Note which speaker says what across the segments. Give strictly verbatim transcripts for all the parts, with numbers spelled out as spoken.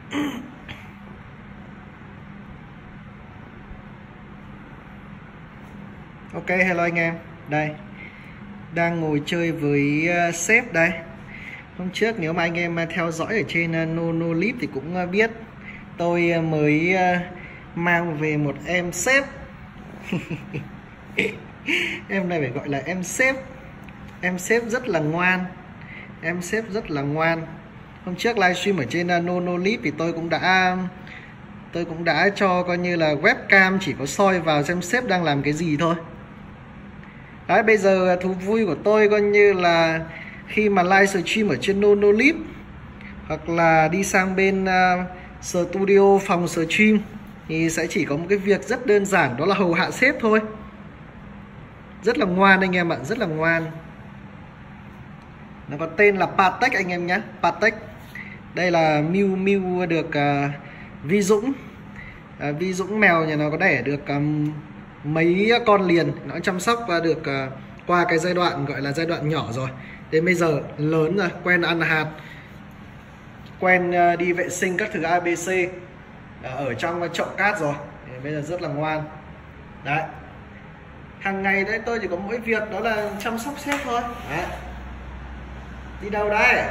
Speaker 1: Ok, hello anh em. Đây, đang ngồi chơi với uh, sếp đây. Hôm trước nếu mà anh em theo dõi ở trên uh, Nonolip thì cũng uh, biết tôi uh, mới uh, mang về một em sếp. Em này phải gọi là em sếp. Em sếp rất là ngoan. Em sếp rất là ngoan. Hôm trước livestream ở trên uh, Nonolip thì tôi cũng đã tôi cũng đã cho coi như là webcam chỉ có soi vào xem sếp đang làm cái gì thôi. Đấy, bây giờ thú vui của tôi coi như là khi mà live stream ở trên Nonolip hoặc là đi sang bên uh, studio phòng stream thì sẽ chỉ có một cái việc rất đơn giản, đó là hầu hạ sếp thôi. Rất là ngoan anh em ạ, rất là ngoan. Nó có tên là Patek anh em nhé, Patek. Đây là Miu Miu được uh, Vi Dũng. Uh, Vi Dũng mèo nhà nó có đẻ được um, mấy con liền, nó chăm sóc và được uh, qua cái giai đoạn gọi là giai đoạn nhỏ rồi, đến bây giờ lớn rồi, quen ăn hạt, quen uh, đi vệ sinh các thứ a bê xê uh, ở trong chậu cát rồi, thì bây giờ rất là ngoan. Đấy, hàng ngày đấy tôi chỉ có mỗi việc đó là chăm sóc sếp thôi. Đấy. Đi đâu đấy?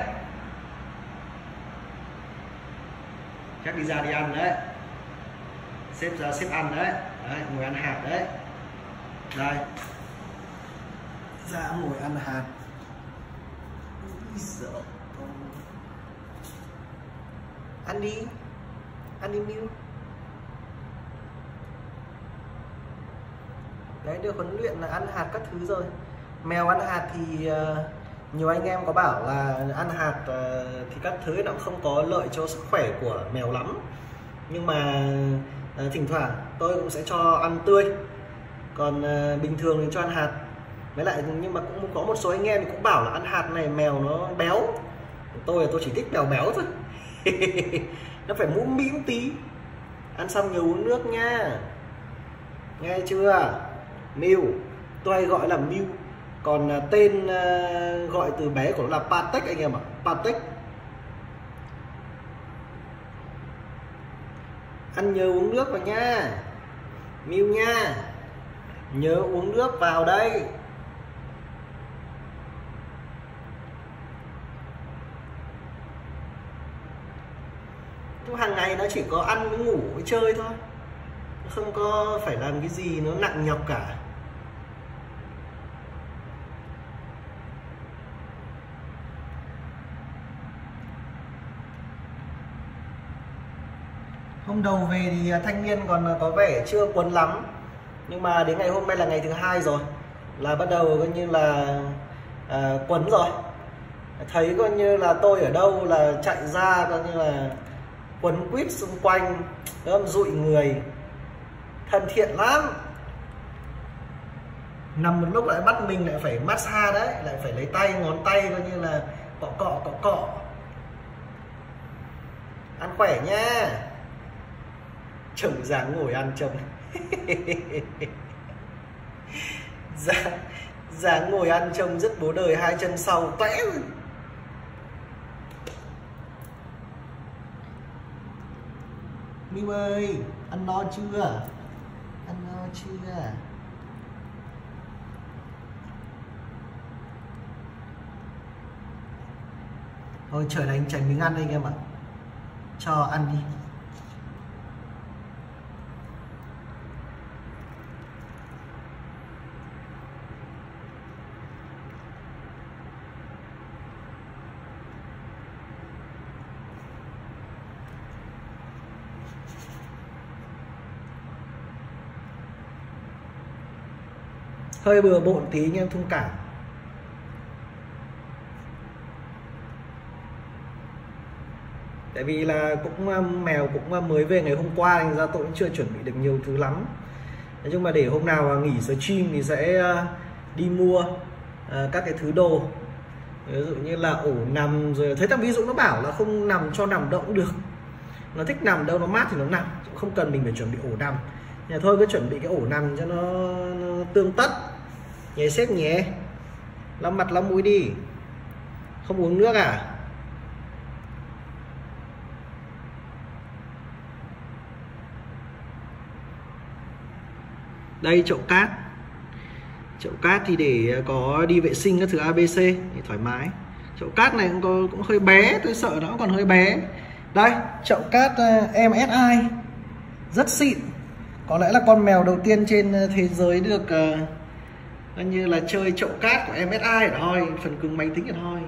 Speaker 1: Chắc đi ra đi ăn đấy. Sếp ra sếp ăn đấy. Đấy, ngồi ăn hạt đấy. Đây. Ra ngồi ăn hạt. Ăn đi. Ăn đi Miu. Đấy, được huấn luyện là ăn hạt các thứ rồi. Mèo ăn hạt thì uh, nhiều anh em có bảo là ăn hạt uh, thì các thứ nó không có lợi cho sức khỏe của mèo lắm. Nhưng mà uh, thỉnh thoảng tôi cũng sẽ cho ăn tươi. Còn uh, bình thường thì cho ăn hạt. Với lại nhưng mà cũng có một số anh em thì cũng bảo là ăn hạt này mèo nó béo. Tôi là tôi chỉ thích mèo béo thôi. Nó phải mũm mĩm tí. Ăn xong nhiều uống nước nha. Nghe chưa? Miu. Tôi hay gọi là Miu. Còn uh, tên uh, gọi từ bé của nó là Patek anh em ạ. Patek. Ăn nhớ uống nước vào nha. Miu nha. Nhớ uống nước vào đây. Chứ hàng ngày nó chỉ có ăn với ngủ với chơi thôi, không có phải làm cái gì nó nặng nhọc cả. Hôm đầu về thì thanh niên còn có vẻ chưa quấn lắm, nhưng mà đến ngày hôm nay là ngày thứ hai rồi, là bắt đầu coi như là à, quấn rồi. Thấy coi như là tôi ở đâu là chạy ra coi như là quấn quýt xung quanh, nó dụi người, thân thiện lắm. Nằm một lúc lại bắt mình lại phải massage đấy, lại phải lấy tay ngón tay coi như là cọ cọ cọ cọ. Ăn khỏe nha. Chồng dáng ngồi ăn chồng. Dáng, dáng ngồi ăn trông rất bố đời, hai chân sau toẽ. Miu ơi, ăn no chưa? Ăn no chưa? Thôi trời này anh tránh miếng ăn đây anh em ạ. Cho ăn đi. Hơi bừa bộn tí anh em thông cảm. Tại vì là cũng mèo cũng mới về ngày hôm qua, thành ra tôi cũng chưa chuẩn bị được nhiều thứ lắm. Nói chung là để hôm nào nghỉ stream thì sẽ đi mua các cái thứ đồ, ví dụ như là ổ nằm, rồi thấy thằng Ví Dụ nó bảo là không nằm cho nằm đâu cũng được, nó thích nằm đâu nó mát thì nó nằm, không cần mình phải chuẩn bị ổ nằm. Nhà thôi cứ chuẩn bị cái ổ nằm cho nó, nó tương tất. Nhé sếp nhé. Lau mặt lau mũi đi. Không uống nước à? Đây chậu cát. Chậu cát thì để có đi vệ sinh các thứ a bê xê thì thoải mái. Chậu cát này cũng, có, cũng hơi bé, tôi sợ nó còn hơi bé. Đây, chậu cát uh, em ét i rất xịn. Có lẽ là con mèo đầu tiên trên thế giới được uh, như là chơi chậu cát của em ét i ở thôi, phần cứng máy tính ở thôi.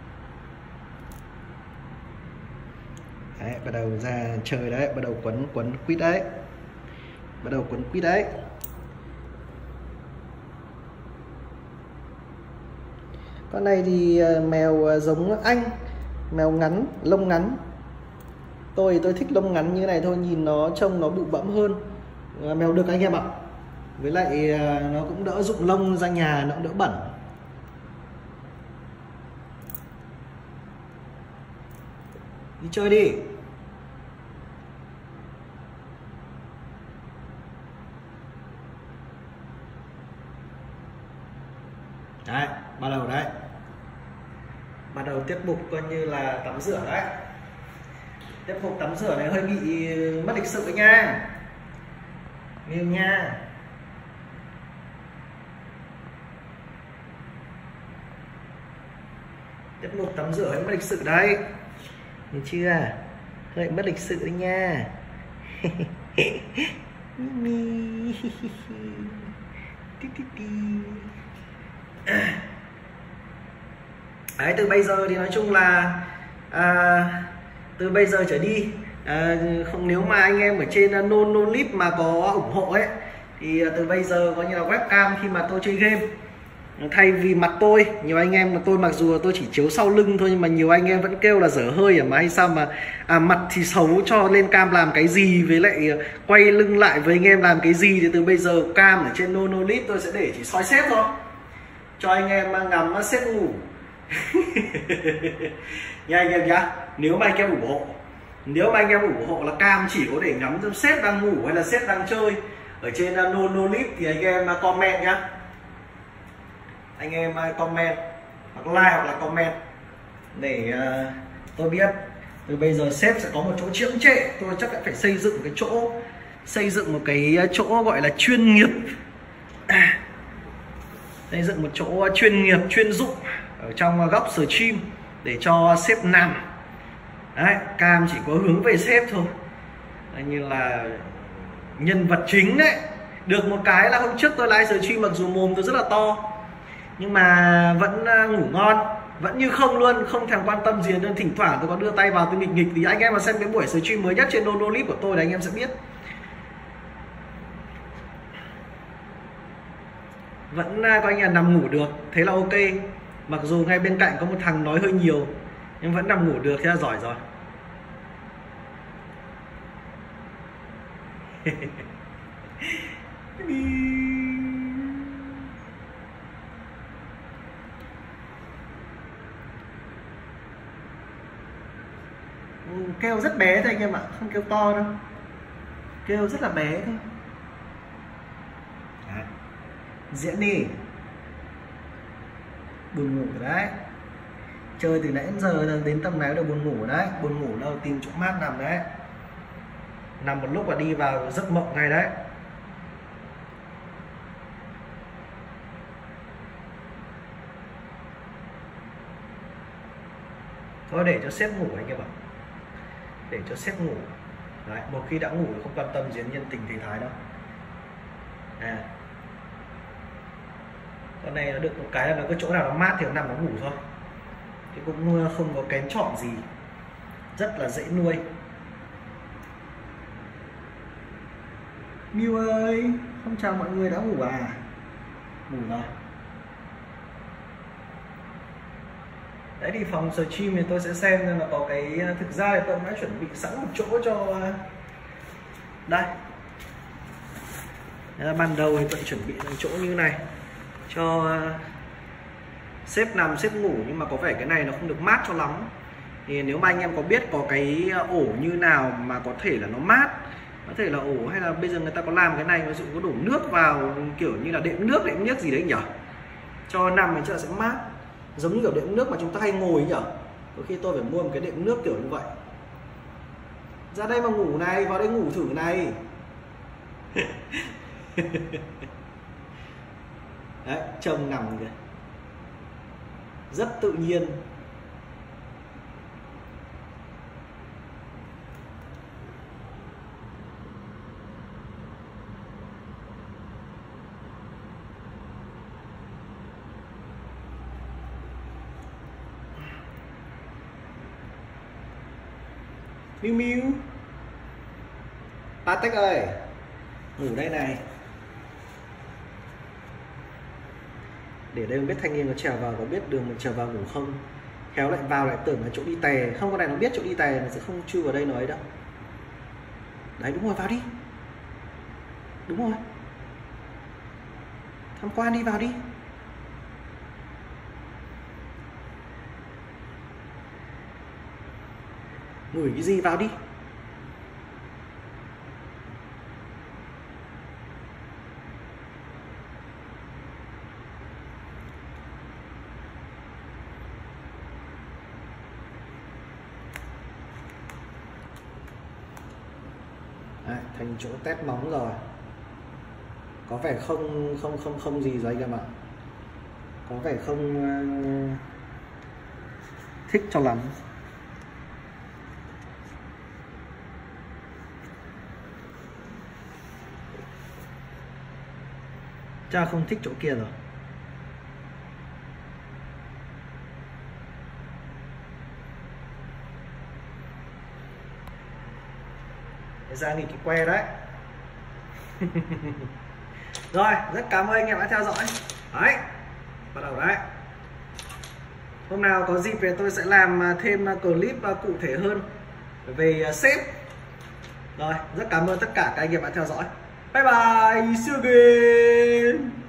Speaker 1: Đấy, bắt đầu ra chơi đấy, bắt đầu quấn quấn quýt đấy. Bắt đầu quấn quýt đấy. Con này thì mèo giống Anh, mèo ngắn, lông ngắn. Tôi tôi thích lông ngắn như thế này thôi, nhìn nó trông nó bụ bẫm hơn. Mèo đực anh em ạ. Với lại nó cũng đỡ rụng lông ra nhà, nó cũng đỡ bẩn. Đi chơi đi. Đấy, bắt đầu đấy. Bắt đầu tiết mục coi như là tắm rửa đấy. Tiết mục tắm rửa này hơi bị mất lịch sự nha. Nhiều nha. Tiết mục tắm rửa hơi mất lịch sự đấy. Nhìn chưa? Hơi mất lịch sự đấy nha. Mimi. Tí tí tí. Đấy, từ bây giờ thì nói chung là à, từ bây giờ trở đi à, không, nếu mà anh em ở trên uh, non non clip mà có ủng hộ ấy thì uh, từ bây giờ coi như là webcam khi mà tôi chơi game, thay vì mặt tôi, nhiều anh em là tôi mặc dù tôi chỉ chiếu sau lưng thôi nhưng mà nhiều anh em vẫn kêu là dở hơi à, mà hay sao mà à, mặt thì xấu cho lên cam làm cái gì, với lại uh, quay lưng lại với anh em làm cái gì, thì từ bây giờ cam ở trên non non clip tôi sẽ để chỉ soi sếp thôi, cho anh em ngắm sếp ngủ. Nha anh em nhá. Nếu mà anh em ủng hộ, nếu mà anh em ủng hộ là cam chỉ có để ngắm xem sếp đang ngủ hay là sếp đang chơi ở trên non non clip thì anh em comment nhá. Anh em comment hoặc like hoặc là comment để uh, tôi biết. Từ bây giờ sếp sẽ có một chỗ chiếm trệ, tôi chắc là phải xây dựng cái chỗ, xây dựng một cái chỗ gọi là chuyên nghiệp, à, xây dựng một chỗ chuyên nghiệp chuyên dụng ở trong góc stream để cho sếp nằm. Đấy, cam chỉ có hướng về sếp thôi, như là nhân vật chính đấy. Được một cái là hôm trước tôi live stream mặc dù mồm tôi rất là to nhưng mà vẫn ngủ ngon, vẫn như không luôn, không thèm quan tâm gì, nên thỉnh thoảng tôi có đưa tay vào tôi nghịch nghịch. Thì anh em mà xem cái buổi stream mới nhất trên non non clip của tôi là anh em sẽ biết vẫn coi như là nằm ngủ được, thế là ok. Mặc dù ngay bên cạnh có một thằng nói hơi nhiều nhưng vẫn nằm ngủ được, thế là giỏi rồi. Kêu rất bé thôi anh em ạ, không kêu to đâu, kêu rất là bé thôi. Đấy. Diễn đi. Buồn ngủ rồi đấy, chơi từ nãy đến giờ đến tầm này đều buồn ngủ đấy, buồn ngủ đâu tìm chỗ mát nằm đấy, nằm một lúc là đi vào giấc mộng ngay đấy. Thôi để cho sếp ngủ anh em ạ, để cho sếp ngủ. Đấy, một khi đã ngủ thì không quan tâm gì đến nhân tình thế thái đâu. À, con này nó được một cái là nó cái chỗ nào nó mát thì nó nằm nó ngủ thôi, chứ cũng không có kén chọn gì, rất là dễ nuôi. Miu ơi, không chào mọi người, đã ngủ à? Ngủ rồi. Đấy thì phòng stream thì tôi sẽ xem là có cái, thực ra thì tôi đã chuẩn bị sẵn một chỗ cho đây. Đấy, ban đầu thì tôi chuẩn bị chỗ như này cho sếp nằm sếp ngủ, nhưng mà có vẻ cái này nó không được mát cho lắm. Thì nếu mà anh em có biết có cái ổ như nào mà có thể là nó mát, có thể là ổ hay là bây giờ người ta có làm cái này, ví dụ có đổ nước vào kiểu như là đệm nước đệm nước gì đấy nhỉ, cho nằm thì chắc là sẽ mát, giống như kiểu đệm nước mà chúng ta hay ngồi nhỉ. Có khi tôi phải mua một cái đệm nước kiểu như vậy. Ra đây mà ngủ này, vào đây ngủ thử này. Đấy, trông nằm kìa, rất tự nhiên. Miu Miu, Patek ơi, ngủ đây này. Để đây không biết thanh niên có trèo vào, có biết đường mình trèo vào ngủ không, khéo lại vào lại tưởng là chỗ đi tè. Không, con này nó biết chỗ đi tè, nó sẽ không chui vào đây nói đâu. Đấy, đúng rồi, vào đi. Đúng rồi, tham quan đi, vào đi. Ngửi cái gì, vào đi. Đấy, thành chỗ test móng rồi. Có vẻ không không không không gì rồi anh em ạ. Có vẻ không uh, thích cho lắm. Cha không thích chỗ kia rồi. Để ra nghịch cái que đấy. Rồi, rất cảm ơn anh em đã theo dõi. Đấy, bắt đầu đấy. Hôm nào có dịp thì tôi sẽ làm thêm clip cụ thể hơn về sếp. Rồi, rất cảm ơn tất cả các anh em đã theo dõi. Bye bye, see you again.